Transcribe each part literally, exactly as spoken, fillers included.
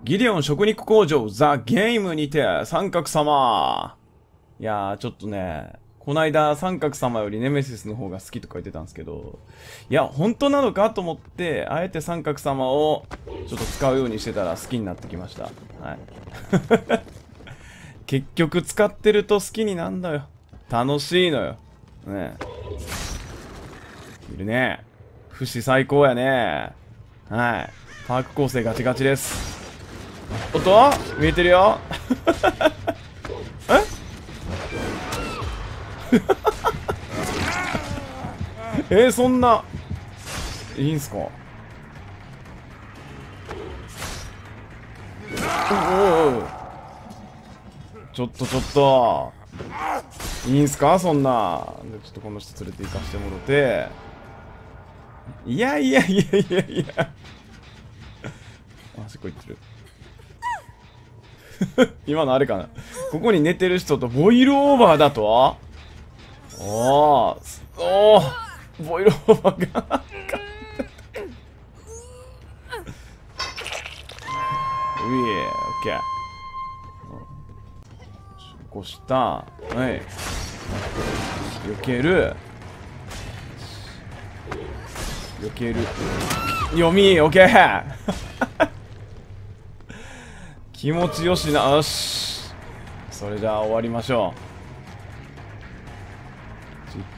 ギデオン食肉工場ザ・ゲームにて三角様。いやー、ちょっとね、こないだ三角様よりネメシスの方が好きとか言ってたんですけど、いや、本当なのかと思って、あえて三角様をちょっと使うようにしてたら好きになってきました。はい。結局使ってると好きになんだよ。楽しいのよ。ねえ。いるね。不死最高やね。はい。パーク構成ガチガチです。おっと見えてるよ。ええー、そんないいんすか。おおお、ちょっとちょっといいんすかそんな。ちょっとこの人連れて行かしてもろて。いやいやいやいやいや、あそこ行ってる。今のあれかな、ここに寝てる人とボイルオーバーだと。おおおお、ボイルオーバーがうい、オッケー。起こした。はい。避ける。避ける。読み、オッケー。気持ちよしな。よし。それじゃあ終わりましょう。散って。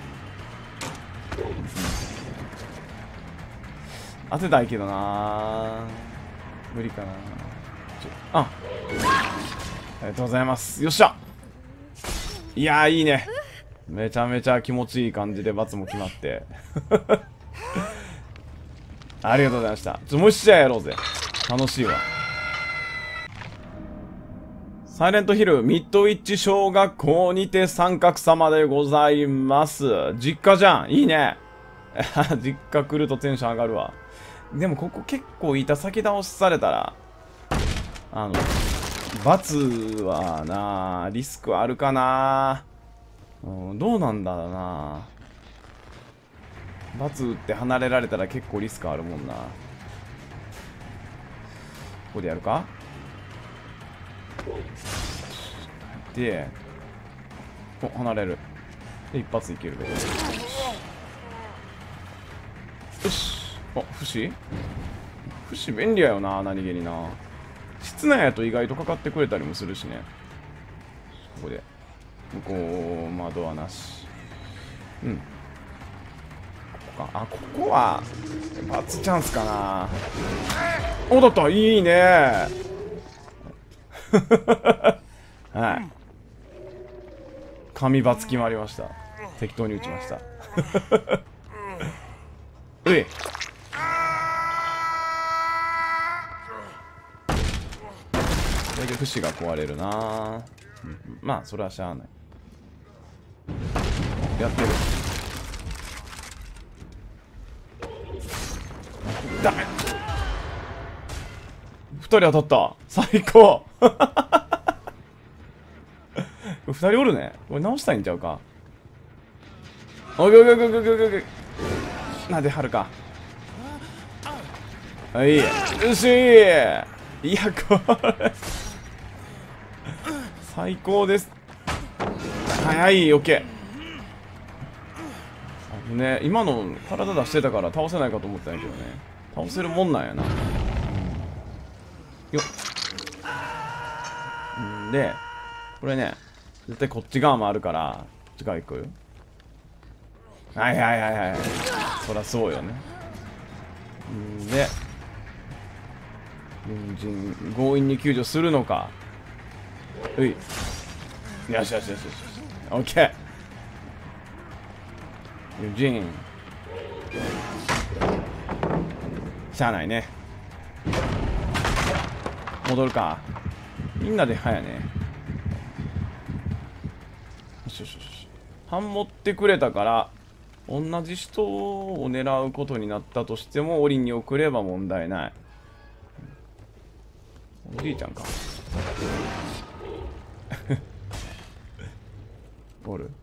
当てたいけどな。無理かな。ちょあ、ありがとうございます。よっしゃ。いやー、いいね。めちゃめちゃ気持ちいい感じで罰も決まってありがとうございました。ちょもう一試合やろうぜ。楽しいわ。サイレントヒルミッドウィッチ小学校にて三角様でございます。実家じゃん。いいね。実家来るとテンション上がるわ。でもここ結構板先倒しされたら、あの、罰はな、リスクあるかな。うん、どうなんだろうな。罰打って離れられたら結構リスクあるもんな。ここでやるか。で、お、離れる。で、一発いける。よし。あ、不死不死便利やよな、何気にな。室内やと意外とかかってくれたりもするしね。ここで。向こう、窓はなし。うん。ここか。あ、ここは、罰チャンスかな。お、だった、いいね。はい。神罰決まりました。適当に打ちました。うい。これで節が壊れるな、うん、まあそれはしゃあない。やってる。ダメ。ふたり当たった。最高。ふたりおるね。これ直したいんちゃうか。おいおいおいおいおいおいおい、なんではるか。はい、よしー。いや、これ最高です。はいはい、オッケー。ね、今の体出してたから倒せないかと思ったんやけどね。倒せるもんなんやな。うん、よっ。んで、これね、絶対こっち側もあるから、こっち側行くよ。はいはいはいはい。そりゃそうよね。んで、隣人強引に救助するのか。うい。よしよしよしよし。オッケー。隣人。しゃあないね。戻るか。みんなで早ね。よしよしよし。半持ってくれたから、同じ人を狙うことになったとしても、檻に送れば問題ない。おじいちゃんか。おる。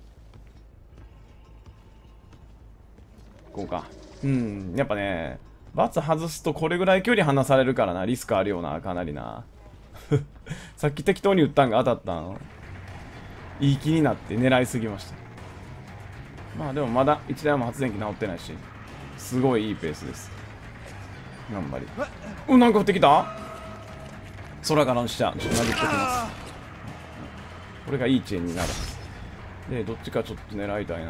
こうか。うん、やっぱね、 バツ外すとこれぐらい距離離されるからな。リスクあるよな、かなりな。さっき適当に打ったんが当たったの。いい気になって狙いすぎました。まあでもまだいちだいも発電機直ってないし、すごいいいペースです。頑張り。う、なんか降ってきた？空からの下、ちょっと殴っときます。これがいいチェーンになる。で、どっちかちょっと狙いたいな。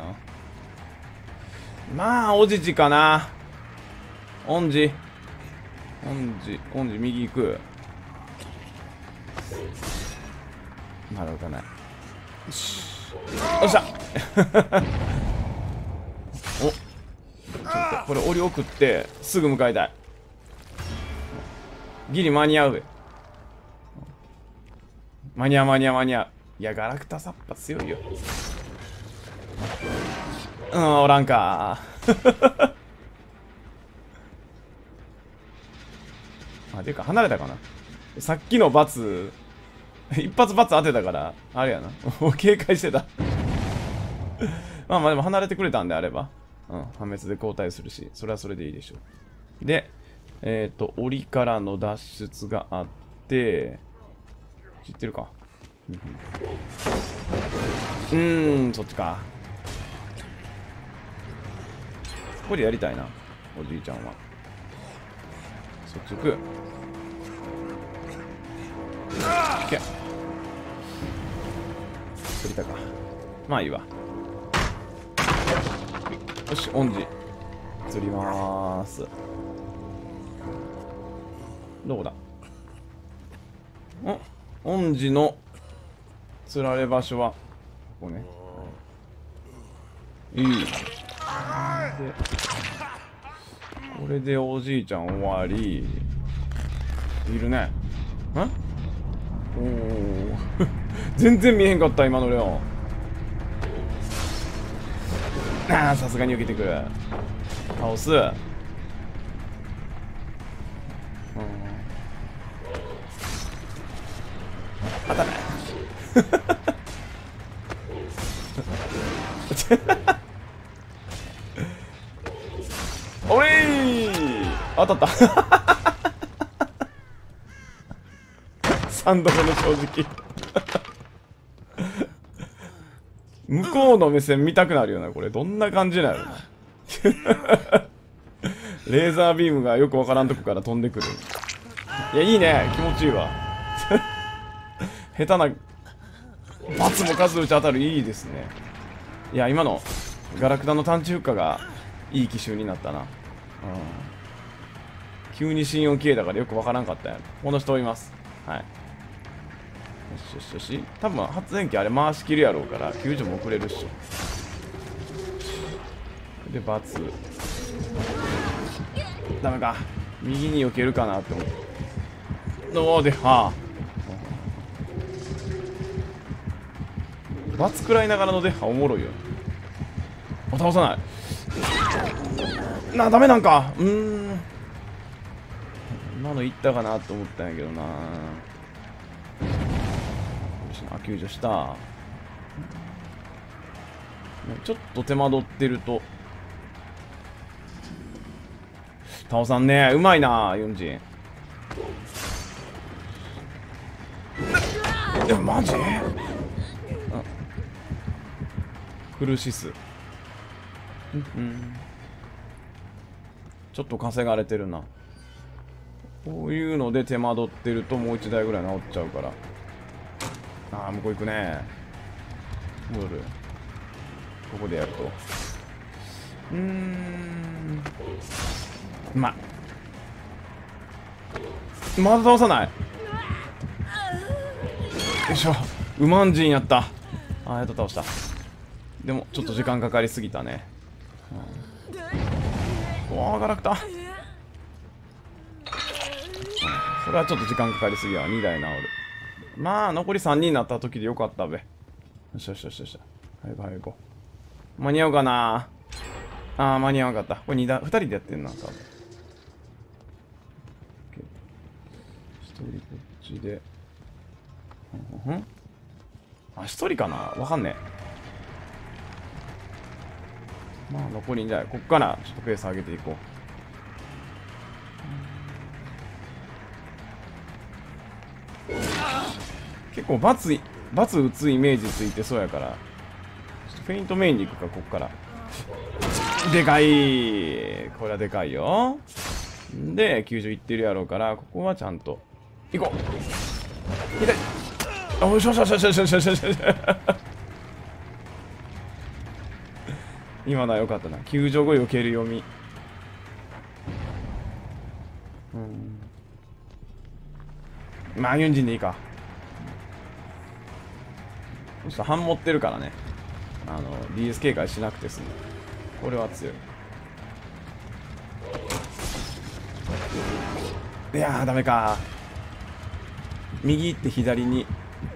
まあ、おじじかな。オンジ。オンジ、オンジ、右行く。まだ打たない。よし。よっしゃお、ちょっとこれ檻送ってすぐ向かいたい。ギリ間に合う。間に合う間に合う間に合う。いや、ガラクタサッパ強いよ。うん、おらんかあ、ていうか離れたかな。さっきのバツ一発バツ当てたからあれやな。もう警戒してたまあまあでも離れてくれたんであれば、うん、破滅で交代するし、それはそれでいいでしょう。で、えっと檻からの脱出があって、知ってるか。うーん、そっちか。ここでやりたいな、おじいちゃんは。そっち行く。いけ。釣りたか。まあいいわ。よし、オンジ。釣りまーす。どこだ？ん？オンジの釣られ場所はここね。いい。で、これでおじいちゃん終わり。いるね。ん？おお全然見えへんかった、今のレオン。ああ、さすがに避けてくる。倒す。うん。当たらないおれー、当たったさんどめの正直向こうの目線見たくなるよな。これどんな感じなのレーザービームがよくわからんとこから飛んでくる。いや、いいね、気持ちいいわ下手なバツも数打ち当たる。いいですね。いや、今のガラクタの探知フッカがいい奇襲になったな。うん、急に心音消えたからよくわからんかったやん。この人います。はい。よしよしよし。多分発電機あれ回しきるやろうから救助も遅れるっしょ。で、バツ。ダメか。右に避けるかなって思う。どうで、はあ。バツ食らいながらのデッハおもろいよ。あ、倒さないな。ダメなんか。うーん、今のいったかなと思ったんやけどな。あ、救助した。ちょっと手間取ってると倒さんね。うまいな、ユンジン。え、マジ？苦しす。うん、ちょっと稼がれてるな。こういうので手間取ってるともう一台ぐらい治っちゃうから。ああ、向こう行くね。戻る。ここでやると。うーん。まあ。まだ倒さない。よいしょ。ウマンジンやった。ああ、やっと倒した。でもちょっと時間かかりすぎたね。うん、おー、ガラクタ、うん、それはちょっと時間かかりすぎや。にだい治る。まあ残りさんにんになった時でよかったべ。よしよしよしよし。早く早く行こう。間に合うかな。あー、間に合わなかった。これにだいふたりでやってんな、多分。ひとりこっちで。うん、あ、ひとりかな、わかんねえ。まあ残りにじゃあこっからちょっとペース上げていこ結構バツ、バツ打つイメージついてそうやから、ちょっとフェイントメインでいくか、こっから。でかい。これはでかいよ。で、きゅうじゅういってるやろうから、ここはちゃんと。行こう。左。あ、よしよしよしよしよしよしよしよし。今のは良かったな。救助後避ける読み。うん。まあ、ユンジンでいいか。ちょっと半持ってるからね。あの、ディーエス 警戒しなくて済む。これは強い。いやー、ダメか。右行って左に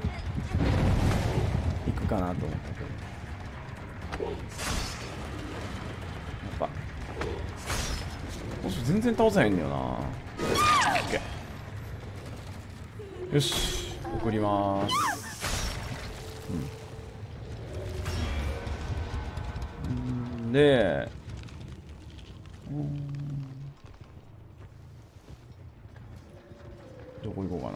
行くかなと思ったけど。やっぱ。全然倒せへんねよな。オッケー。よし、送りまーす。うん。で、どこ行こうか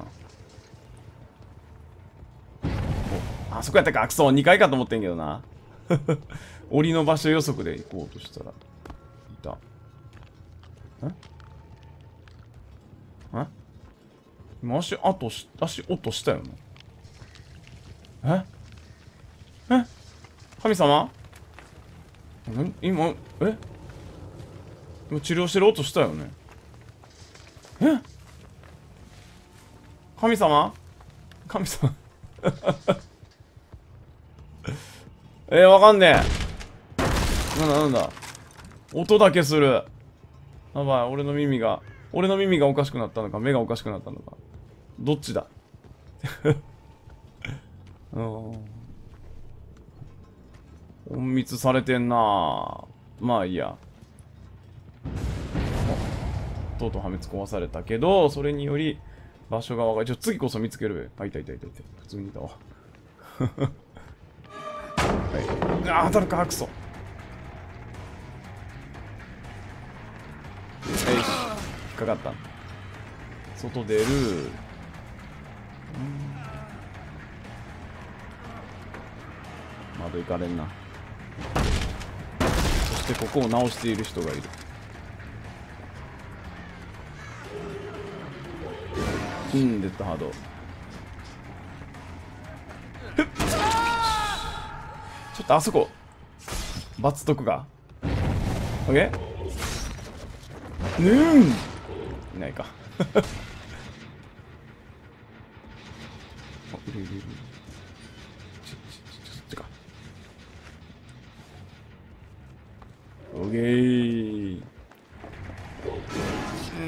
な。お、あそこやったか。クソ、にかいかと思ってんけどな。檻の場所予測で行こうとしたらいた。んん今足跡し足音したよな。ええ神様ん今え今治療してる音したよね。え神様神様えー、わかんねえ。なんだなんだ。音だけする。やばい、俺の耳が、俺の耳がおかしくなったのか、目がおかしくなったのか。どっちだうん。隠密されてんな。まあいいや。とうとう破滅壊されたけど、それにより場所が分かる。ちょ、次こそ見つけるべ。あ、いたいたいたいた。普通にいたわ。はい、あ、当たるか、クソ。よし、引っかかった。外出る。窓行かれんな。そしてここを直している人がいる。うん、デッドハード。ちょっとあそこバツとくか。オッケー。ぬーんいないか。あ、いるいるいる。ちょちょちょそっちか。オッケー。うん。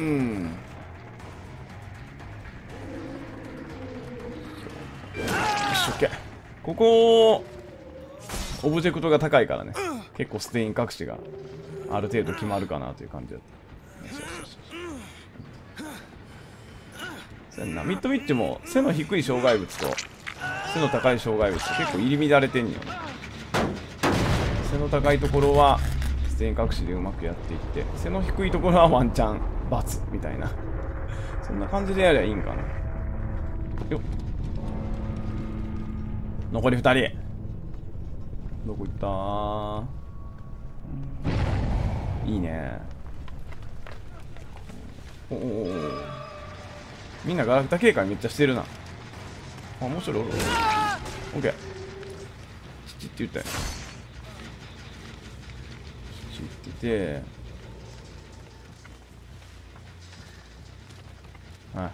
よし、オッケー。ここオブジェクトが高いからね、結構ステイン隠しがある程度決まるかなという感じだった。よしよしよし。そうやんな、ミッドウィッチも背の低い障害物と背の高い障害物と結構入り乱れてんのよね。背の高いところはステイン隠しでうまくやっていって、背の低いところはワンチャン×みたいなそんな感じでやりゃいいんかな。よっ、残りふたり。どこ行ったー。いいね。おおみんなガラクタ警戒めっちゃしてるな。あ、もうちょいおる。オッケー。チチって言ったよ。チチって言って。はい。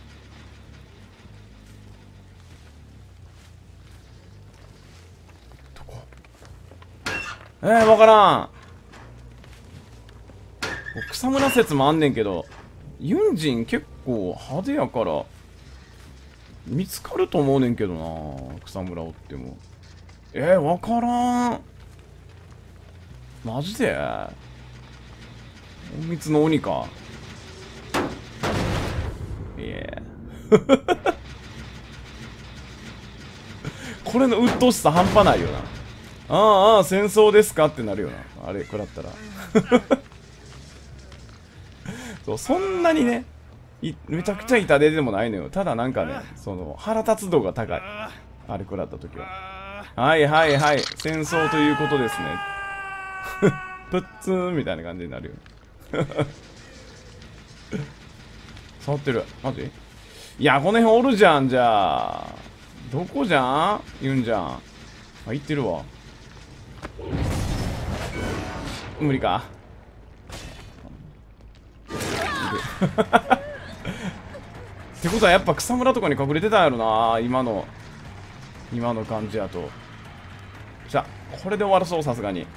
えー、わからん。草むら説もあんねんけど、ユンジン結構派手やから見つかると思うねんけどな、草むらおっても。えー、わからん。マジで隠密の鬼か。いえこれの鬱陶しさ半端ないよな。ああ、ああ、戦争ですかってなるよな。あれ、食らったら。そう、そんなにね、 いめちゃくちゃ痛手でもないのよ。ただなんかね、その腹立つ度が高い。あれ食らった時は。はいはいはい。戦争ということですね。プッツーンみたいな感じになるよ。触ってる。マジ？いや、この辺おるじゃん、じゃあ。どこじゃん言うんじゃん。あ、行ってるわ。無理か。ってことはやっぱ草むらとかに隠れてたんやろな、今の今の感じやと。じゃあこれで終わらそう、さすがに。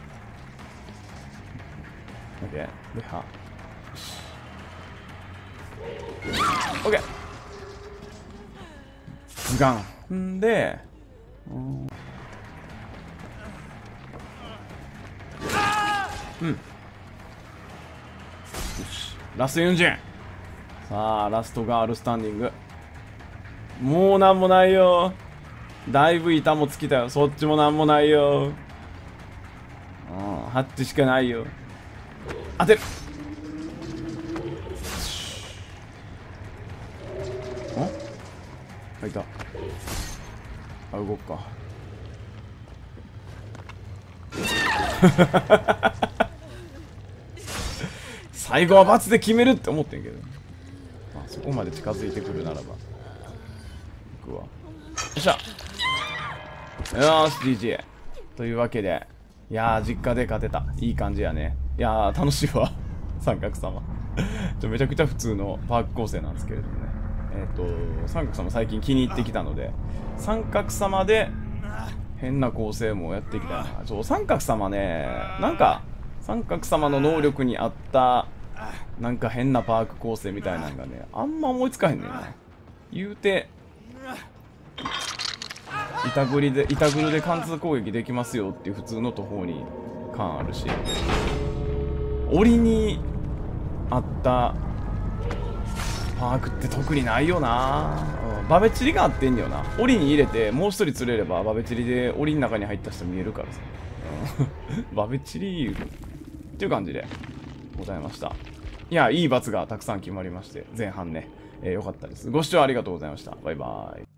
OK では OK ガンんで、うんうん、よし、ラストユンジン。さあラストガールスタンディング。もうなんもないよ。だいぶ板も尽きたよ。そっちもなんもないよ。うん、ハッチしかないよ。当てる。ん？あ、いた。あ、動くか。最後は罰で決めるって思ってんけど、まあ、そこまで近づいてくるならば行くわ。よっしゃ。よーし ディージェー というわけで、いやー実家で勝てた。いい感じやね。いやー楽しいわ。三角様ちょめちゃくちゃ普通のパーク構成なんですけれどもね。えっ、ー、と三角様最近気に入ってきたので、三角様で変な構成もやっていきたいな。ちょ三角様ね、なんか三角様の能力に合ったなんか変なパーク構成みたいなのがね、あんま思いつかへんねんな。言うて板ぐりで板ぐるで貫通攻撃できますよっていう普通の途方に感あるし、檻にあったパークって特にないよな、うん、バベチリがあってんよな。檻に入れてもう一人釣れればバベチリで檻の中に入った人見えるからさ、うん、バベチリっていう感じでございました。いや、いい罰がたくさん決まりまして、前半ね、えー、よかったです。ご視聴ありがとうございました。バイバーイ。